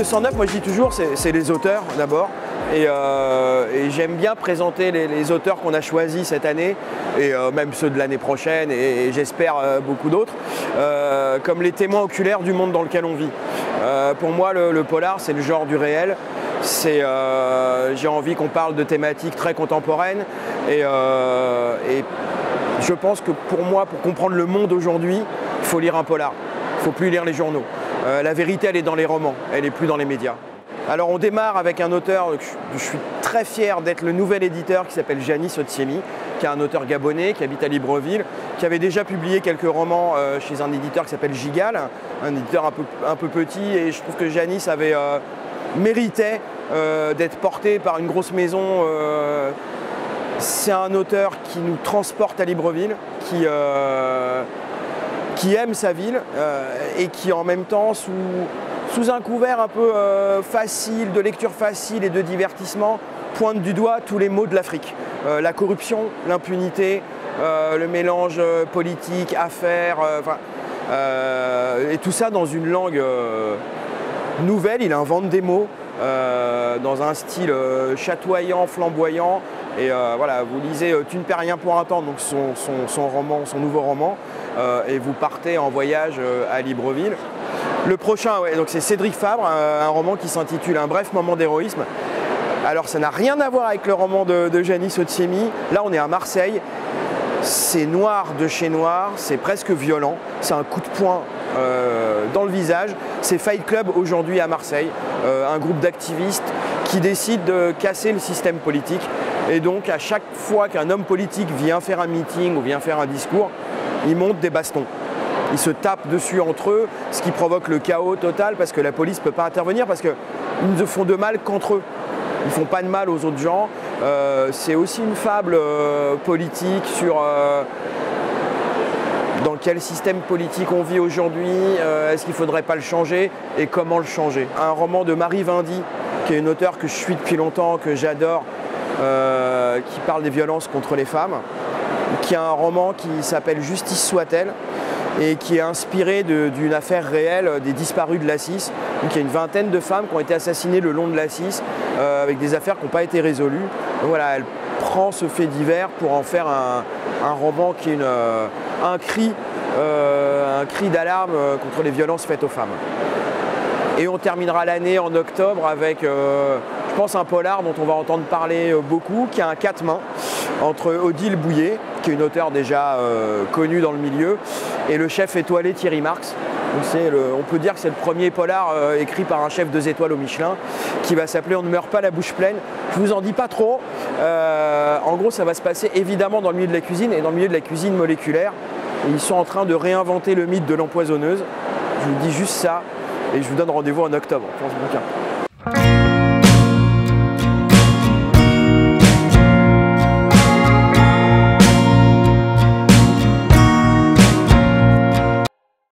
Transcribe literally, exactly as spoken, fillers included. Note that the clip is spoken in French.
deux cent neuf, moi je dis toujours, c'est les auteurs d'abord. Et, euh, et j'aime bien présenter les, les auteurs qu'on a choisis cette année, et euh, même ceux de l'année prochaine, et, et j'espère euh, beaucoup d'autres, euh, comme les témoins oculaires du monde dans lequel on vit. Euh, pour moi, le, le polar, c'est le genre du réel. Euh, J'ai envie qu'on parle de thématiques très contemporaines. Et, euh, et je pense que pour moi, pour comprendre le monde aujourd'hui, il faut lire un polar. Il ne faut plus lire les journaux. Euh, la vérité, elle est dans les romans, elle n'est plus dans les médias. Alors on démarre avec un auteur, je suis très fier d'être le nouvel éditeur qui s'appelle Janis Otsiemi, qui est un auteur gabonais, qui habite à Libreville, qui avait déjà publié quelques romans euh, chez un éditeur qui s'appelle Gigal, un éditeur un peu, un peu petit, et je trouve que Janis avait euh, mérité euh, d'être porté par une grosse maison. Euh, C'est un auteur qui nous transporte à Libreville, qui, euh, qui aime sa ville euh, et qui en même temps, sous, sous un couvert un peu euh, facile, de lecture facile et de divertissement, pointe du doigt tous les maux de l'Afrique. Euh, la corruption, l'impunité, euh, le mélange politique, affaires, euh, euh, et tout ça dans une langue euh, nouvelle. Il invente des mots euh, dans un style euh, chatoyant, flamboyant. Et euh, voilà, vous lisez euh, Tu ne perds rien pour un temps, donc son, son, son roman, son nouveau roman, euh, et vous partez en voyage euh, à Libreville. Le prochain, ouais, donc c'est Cédric Fabre, un, un roman qui s'intitule Un bref moment d'héroïsme. Alors ça n'a rien à voir avec le roman de, de Janis Otsiemi. Là on est à Marseille. C'est noir de chez noir, c'est presque violent, c'est un coup de poing euh, dans le visage. C'est Fight Club aujourd'hui à Marseille, euh, un groupe d'activistes qui décide de casser le système politique. Et donc à chaque fois qu'un homme politique vient faire un meeting ou vient faire un discours, ils montent des bastons. Ils se tapent dessus entre eux, ce qui provoque le chaos total parce que la police ne peut pas intervenir parce qu'ils ne font de mal qu'entre eux. Ils ne font pas de mal aux autres gens. Euh, c'est aussi une fable euh, politique sur euh, dans quel système politique on vit aujourd'hui, euh, est-ce qu'il ne faudrait pas le changer et comment le changer. Un roman de Marie Vindy, qui est une auteure que je suis depuis longtemps, que j'adore, euh, qui parle des violences contre les femmes, qui a un roman qui s'appelle Justice soit-elle et qui est inspiré d'une affaire réelle des disparus de l'Assis. Donc il y a une vingtaine de femmes qui ont été assassinées le long de l'Assis euh, avec des affaires qui n'ont pas été résolues. Donc voilà, elle prend ce fait divers pour en faire un, un roman qui est une, euh, un cri, euh, un cri d'alarme contre les violences faites aux femmes. Et on terminera l'année en octobre avec, euh, je pense, un polar dont on va entendre parler beaucoup, qui a un quatre mains entre Odile Bouillet, qui est une auteure déjà euh, connue dans le milieu, et le chef étoilé Thierry Marx. Donc le, on peut dire que c'est le premier polar euh, écrit par un chef deux étoiles au Michelin, qui va s'appeler On ne meurt pas la bouche pleine. Je vous en dis pas trop. Euh, en gros, ça va se passer évidemment dans le milieu de la cuisine et dans le milieu de la cuisine moléculaire. Et ils sont en train de réinventer le mythe de l'empoisonneuse. Je vous dis juste ça et je vous donne rendez-vous en octobre pour ce bouquin.